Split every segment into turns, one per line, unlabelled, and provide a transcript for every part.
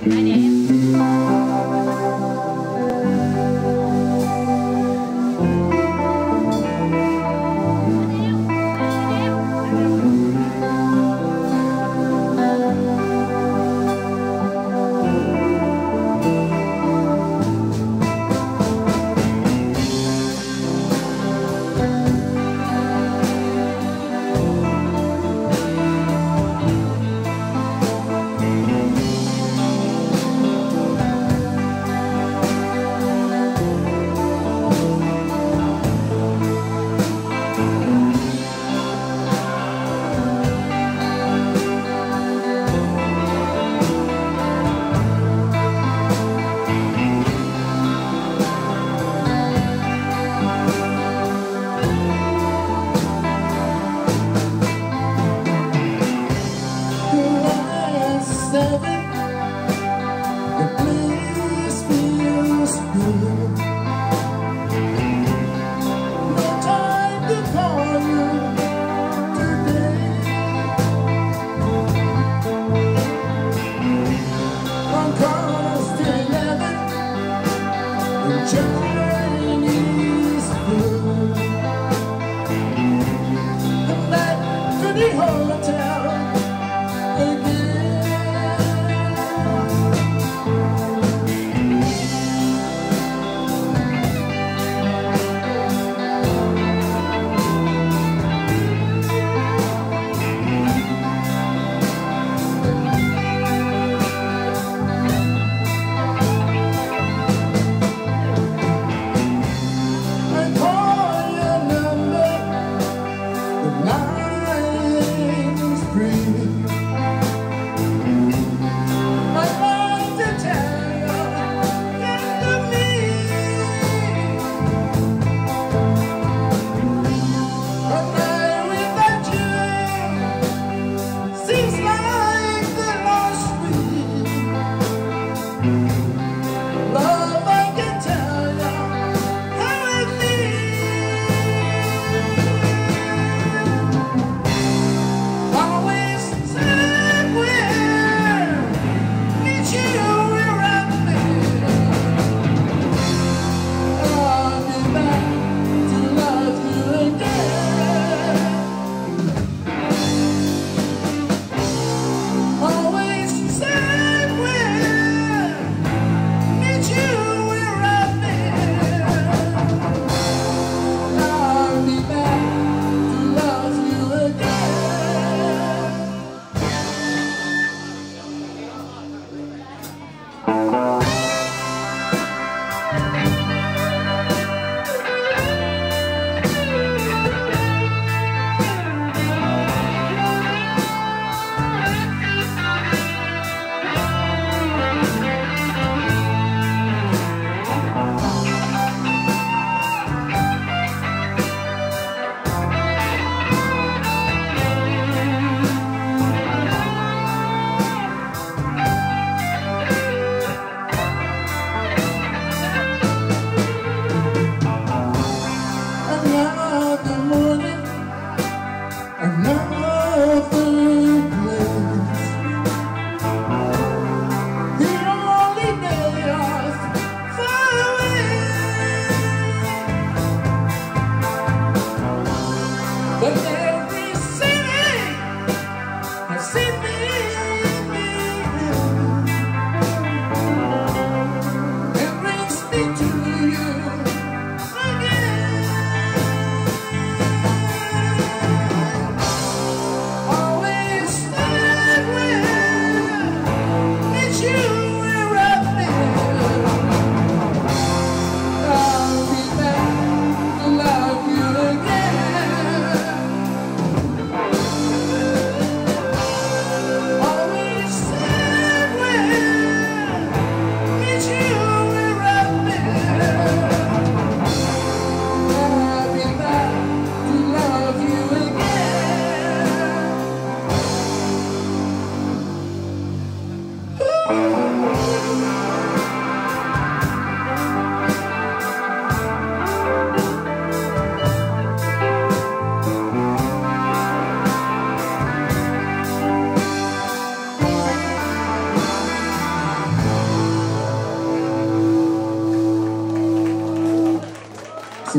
My name?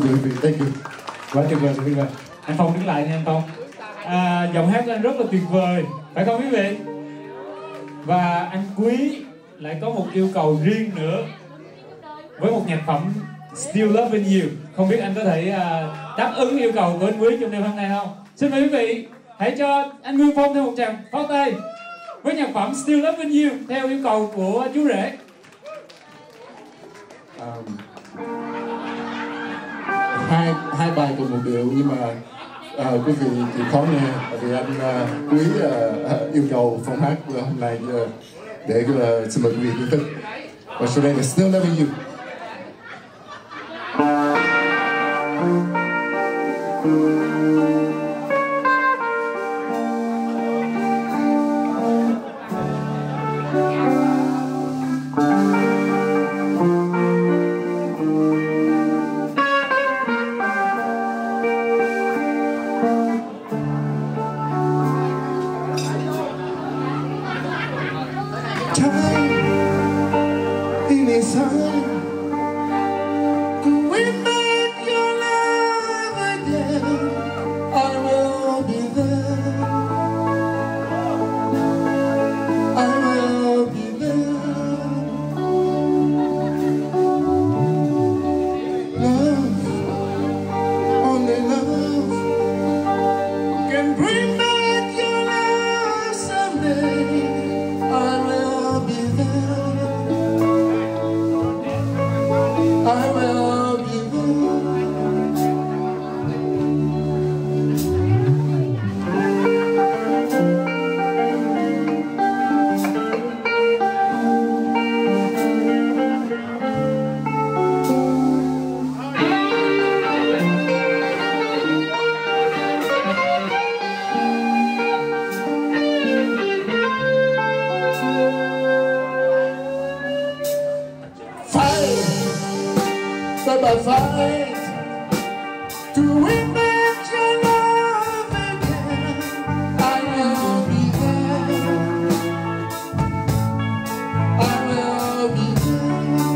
quý vị. Thank you.
Quá tuyệt vời, tuyệt vời. Anh Phong đứng lại nha anh Phong. Giọng hát của anh rất là tuyệt vời, phải không quý vị? Và anh Quý lại có một yêu cầu riêng nữa với một nhạc phẩm Still Loving You. Không biết anh có thể đáp ứng yêu cầu của anh Quý trong đêm hôm nay không? Xin mời quý vị hãy cho anh Nguyên Phong thêm một tràng pháo tay với nhạc phẩm Still Loving You theo yêu cầu của chú rể.
Hai bài cùng một điệu nhưng mà quý vị thì khó nghe vì anh Quý yêu cầu phong hát hôm nay để xin mời quý vị thưởng thức. Và sau đây là Still Loving You.
Fight to win back your love again. I will be there. I will be there.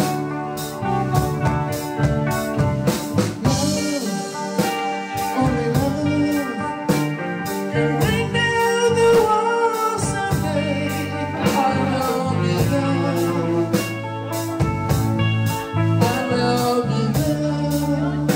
Love, only love can bring down the walls someday. I will be there. I will be there.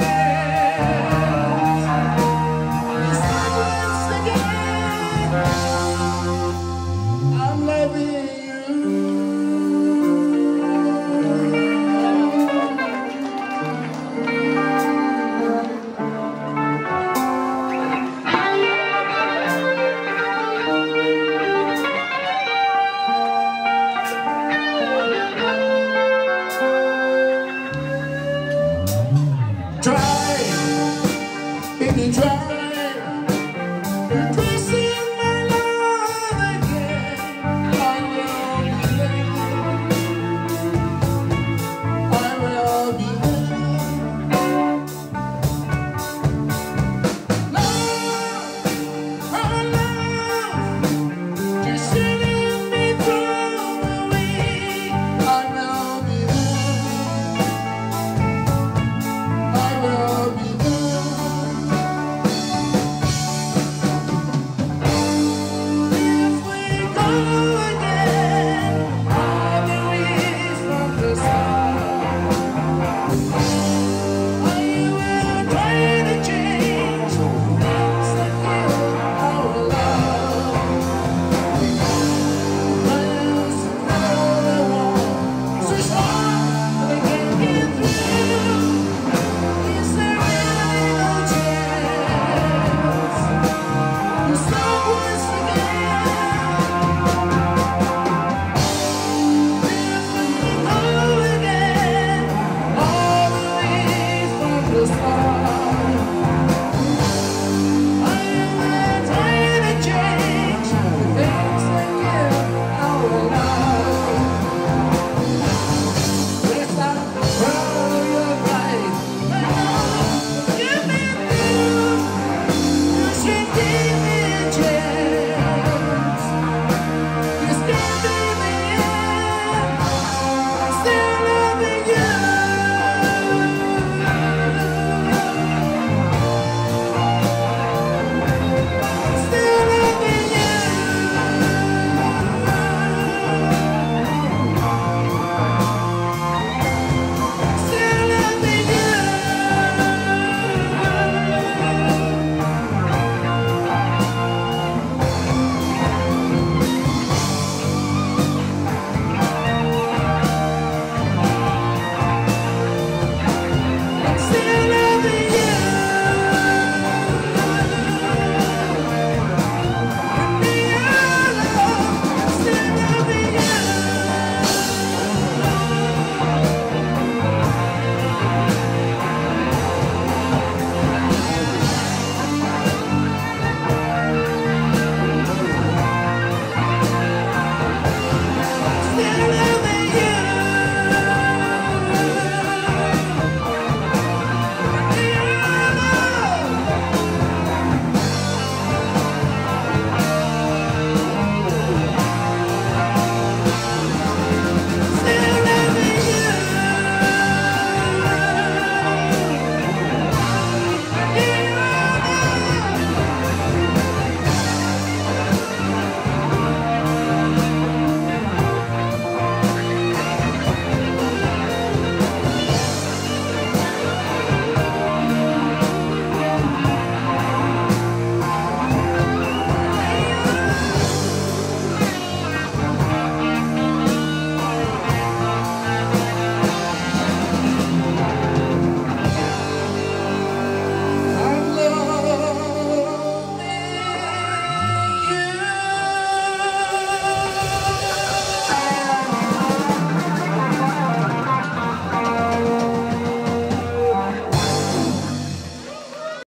Bye.